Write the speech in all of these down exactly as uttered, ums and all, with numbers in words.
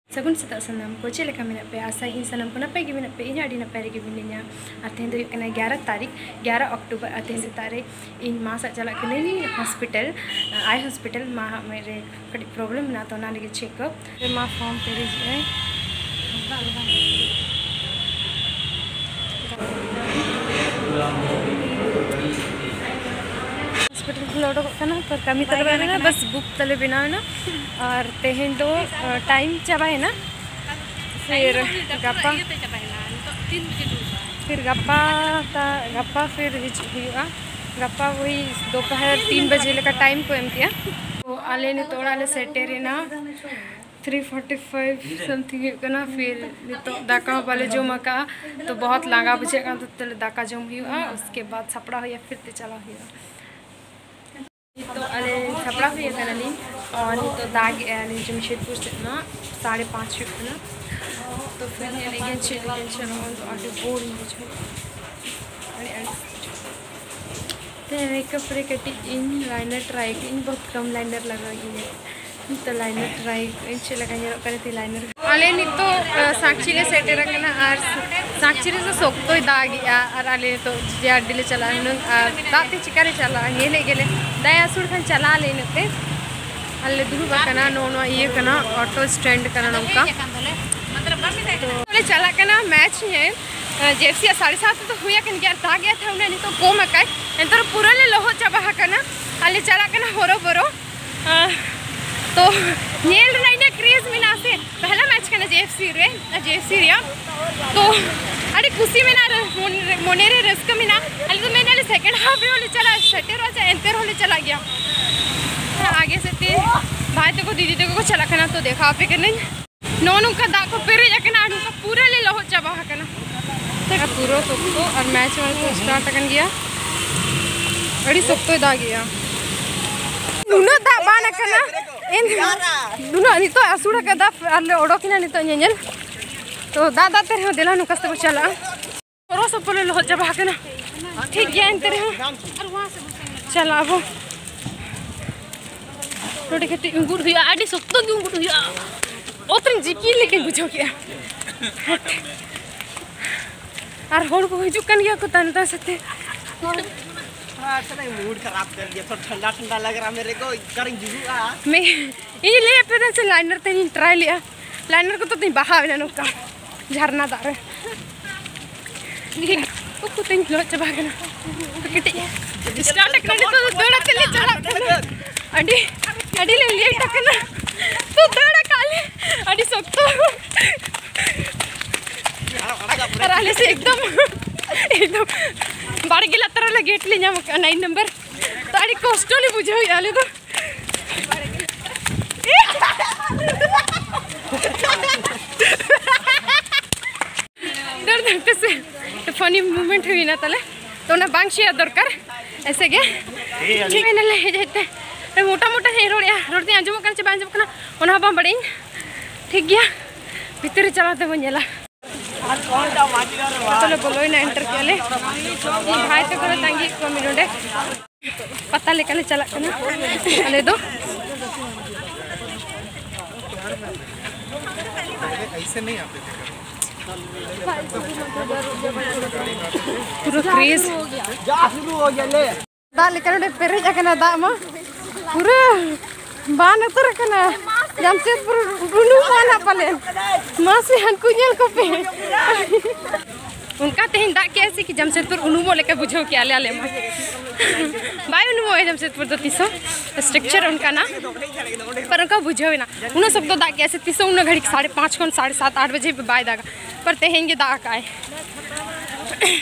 सगुन सेता सानाम को चेक लेका मेना पे आशा इन सानाम को नपाय गे मेना पे इन आडी नपाय गे मिनिया आर तेहन दो कना ग्यारह तारीख ग्यारह अक्टूबर आर तेहन सेता रे इन मा सा चला कने हॉस्पिटल आई हॉस्पिटल मा मेरे कड़ी प्रॉब्लम ना तो ना लगे चेकअप मा फॉर्म पेरेज है हॉस्पिटल लौटो करना पर कमी तले बना ना बस बुक तले बिना ना और तेहन दो टाइम चाबा है ना फिर गप्पा फिर गप्पा ता गप्पा फिर हुआ गप्पा वही दोपहर तीन बजे लेका टाइम को एम किया तो आले ने तोड़ा ले सेटेरे ना थ्री फोर्टी फाइव समथिंग करना फिर तो दाका वाले जो मका तो बहुत लागा बुझेगा तो तले दाका जम हुआ उसके बाद छपड़ा हुआ फिर ते चला हुआ तो अले छपड़ा हुआ था नली और तो दाग अले जमशेदपुर से ना साढ़े पाँच रुपये ना तो फिर ये लेकिन चले चलो तो आगे बोर मुझे तो मेकअप रे कटी इन लाइनर ट्राई इन बहुत कम लाइनर लगा है तो लाइनर ट्राई इन से लगा ये करे थी लाइनर आले नि तो साक्षी रे सेट रखना और साक्षी रे तो सोक तो दाग या और आले तो जे डिले चला न दाते चिकारे चला ये ले गेले दया सुर खान चला ले नते अल्ले दुरु बकना नो नो ये कना ऑटो स्टैंड कना नमका तो चला कना मैच है जेसी साढ़े सात तो हुआ कन यार ता गया था उन्हें तो को मकाय एंतर पूरा ले लोहो चाबा कना अल्ले चला कना होरो बरो तो नेल राइना क्रेज मिना से पहला मैच कना जेएफसी रे जेएफसी रिया तो अरे खुशी में ना मोनेरे रिस्क में ना अल्ले तो मैंने सेकंड हाफ में होले चला सेटर हो जाए एंतर होले चला गया आगे से ते भाई तो को दीदी तो को चला कना तो देखा आप करने नोनू का दाको पेरे जाके ना का पूरा ले लो चाबा कना तेरा पूरा सोको और मैच वाले तो स्टार्ट करन गया बड़ी सोको दा गया नुनो दा बाना कना इन नुनो नि तो असुड़ा का दा अल्ले ओडो किना नि तो ñeñel तो दादा तेरे दिला नु कष्ट को चला और सब बोले लो चाबा कना ठीक गया इन तेरे और वहां से चला वो रोटी के गुड़ हुआ आडी सोको गुड़ हुआ ओतन जिकी लेकिन बुझो गया और होड़ को हिजु कन गया को तन त सते हां सदा मूड खराब कर दिया तो ठंडा ठंडा लग रहा मेरे को करिंग जुआ मैं ये ले पे से लाइनर ते ट्राई लिया लाइनर को तो नहीं बहा है ना का झरना दार ये को को तीन लो चबा के ना किटी स्टार्ट करने तो दौड़ा चले चला अडी अडी ले ले टकना तो दौड़ा काले अडी सोतो अरे से एकदम एकदम बाड़ गिला तरह गेट ले जाम नाइन नंबर तो अड़ी कष्टली बुझो याले तो डर डरते से तो फनी मूवमेंट हुई ना तले तो ना बांग शेयर दरकार ऐसे के ठीक है ना ले जाते मोटा मोटा है रोड़िया रोड़ते आंजम करन से बांजम करना ओना बा बड़ी ठीक गया भीतर चलाते बनेला चलो बोलो ना एंटर के ले भाई तो करो तांगी को मिनोडे पता लेकर चला करना अले दो ऐसे नहीं आते पूरा क्रेज शुरू हो गया ले दा लेकर पेरे जाके ना दा मा पूरा बान उतर कना जमशेदपुर गुनु बाना पले मासी हनको येल को पे उनका तेहन दा कैसे कि जमशेदपुर उनुमो लेके बुझो के आले आले मा बाय उनुमो है जमशेदपुर तो तीसो स्ट्रक्चर उनका ना पर उनका बुझो ना उन सब तो दा कैसे तीसो उन घड़ी साढ़े पाँच को साढ़े सात आठ बजे बाय दागा पर तेहन के दा का है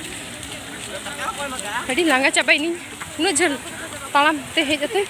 घड़ी लांगा चबाई नहीं उन झल तालाम ते हे जते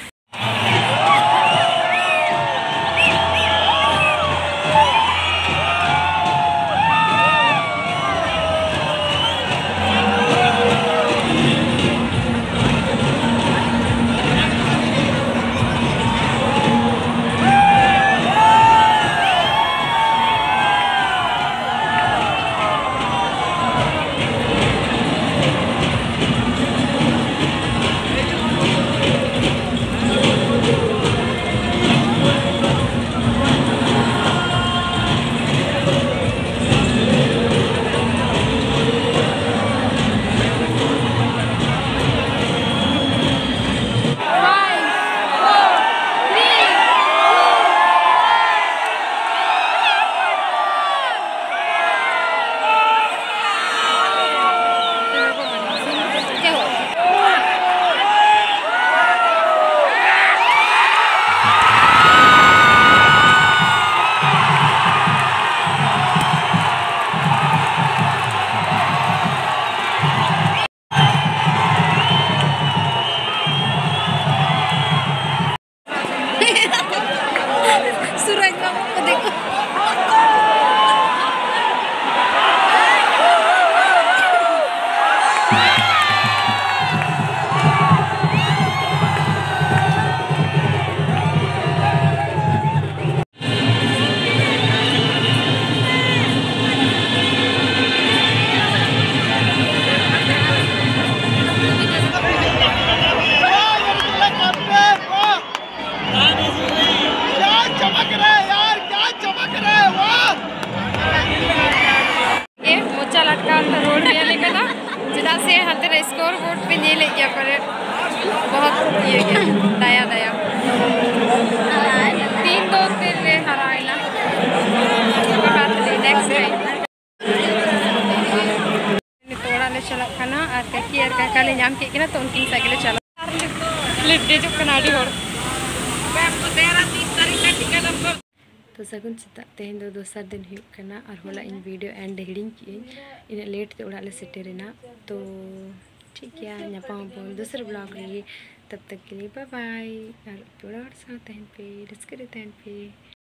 नाम के तो उनकी साइकिल चला लिट्टी जो कनाडी हो तो सगुन सेता तेहन दो दोसर दिन हुकना और होला इन वीडियो एंड हिडिंग की इन लेट ते उड़ा ले सेटेरेना तो ठीक है ᱧᱟᱯᱟᱢ ᱟᱵᱚᱱ दूसरे ब्लॉग में। तब तक के लिए बाय बाय और बड़ा और साथ तहन पे डिस्करे तहन पे।